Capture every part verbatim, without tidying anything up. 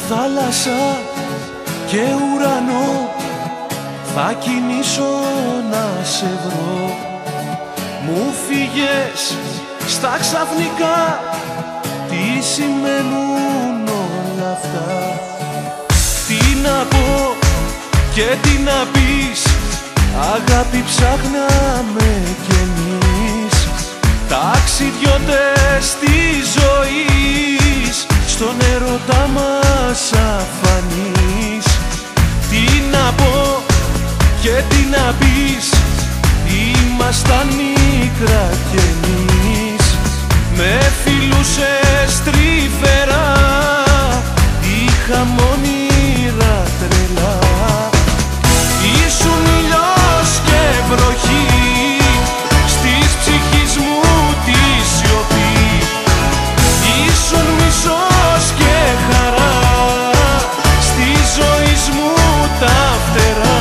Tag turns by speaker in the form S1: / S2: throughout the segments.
S1: θάλασσα και ουρανό θα κινήσω να σε βρω. Μου φύγες στα ξαφνικά, τι σημαίνουν όλα αυτά. Τι να πω και τι να πεις, αγάπη ψάχναμε κι εμείς. Ταξιδιώτες της ζωής, στον έρωτα μας αφανείς. Τι να πω και τι να πεις, ήμασταν μικρά κι εμείς. Με φιλούσες τρυφερά, είχαμε όνειρα τρελά. Ήσουν ήλιος και βροχή στις ψυχής μου τη σιωπή. Ήσουν μισός και χαρά στη ζωή μου τα φτερά.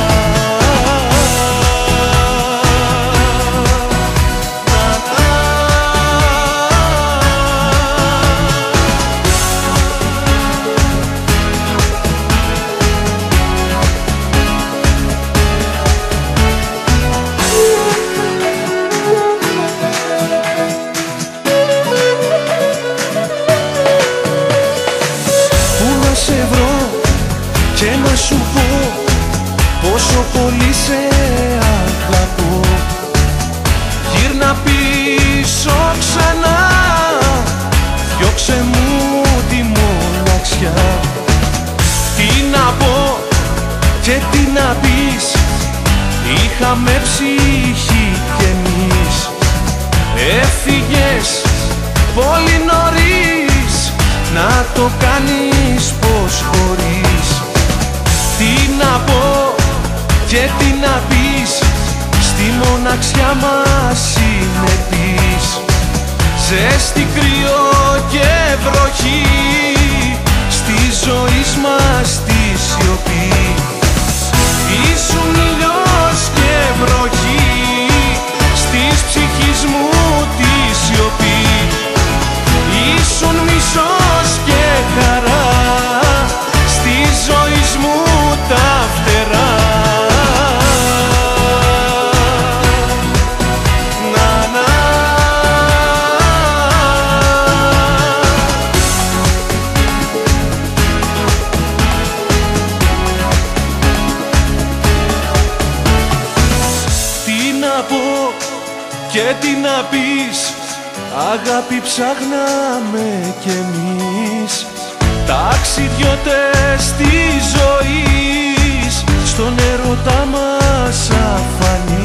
S1: Και να σου πω πόσο πολύ σε αγαπώ. Γύρνα πίσω ξανά, διώξε μου τη μοναξιά. Τι να πω και τι να πεις, είχαμε ψυχή κι εμείς. Έφυγες πολύ νωρίς, να το κάνεις πως χωρίς. Τι να πω και τι να πεις, στη μοναξιά μας συνεπείς. Ζέστη, κρύο και βροχή, στη ζωή μας τη σιωπή. Ήσουν ήλιος και βροχή στις ψυχής μου τη σιωπή. Ήσουν μισός και χαρά στη ζωή μου τα φτερά. Να, να. Τι να πω και τι να πεις, αγάπη ψάχναμε κι εμείς. Ταξιδιώτες της ζωής, στον έρωτα μας αφανείς.